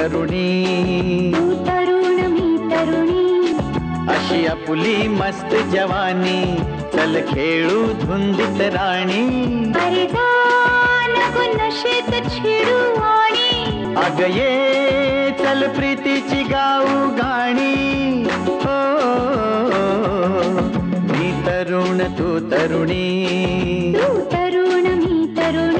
तरुणी, तू तरुण मी तरुणी, अशी आपुली मस्त जवानी, चल खेळू धुंदीत राणी. अरे जा नको नशेत छेडू आणि, अग ये चल प्रीतीची गाऊ गाणी. हो मी तरुण तू तरुणी, तू तरुण मी तरुणी.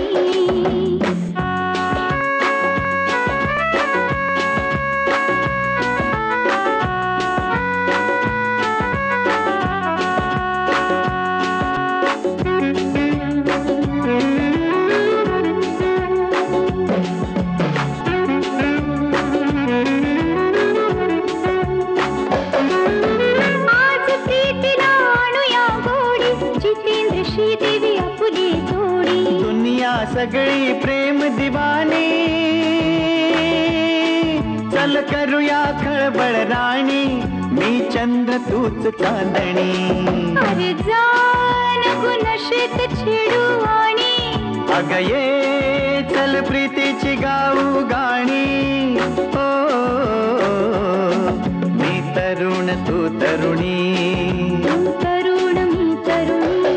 सगळी प्रेम दिवानी, चल करूया खळबळ राणी, मी चंद्र तूच चांदणी. अरे जा नको नशेत छेडू आणि, अग ये चल प्रीतीची गाऊ गाणी. हो मी तरुण तू तरुणी, तू तरुण मी तरुणी.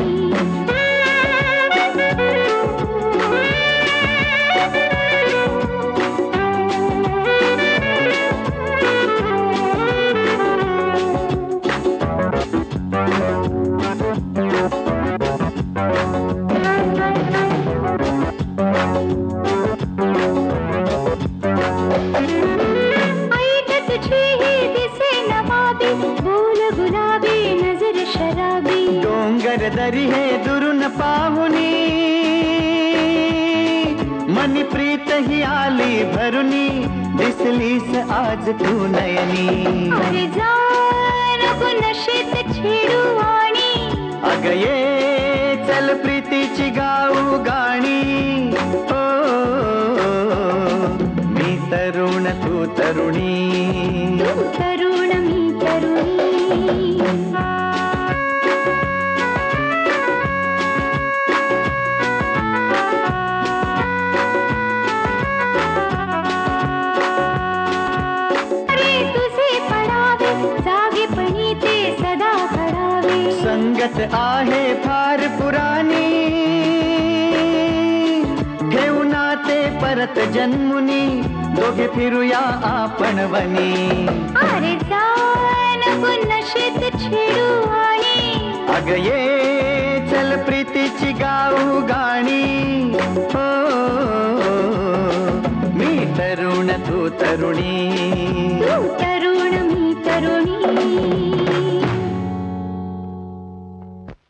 दरी हे दुरून पाहुनी, मनी प्रीत ही आली भरुनी, दिसलीस आज तू नयनी. अरे जा नको नशेत छेडू आणि, अग ये चल प्रीतीची गाऊ गाणी. हो मी तरुण तू तरुणी, तू तरुण मी तरुणी. संगत आहे फार पुराणी, ठेवू नाते परत जन्मुनी, दोघे फिरूया आपण वनी. अरे जा नको नशेत छेडू आणि, अग ये चल प्रीतीची गाऊ गाणी. हो मी तरुण तू तरुणी, तू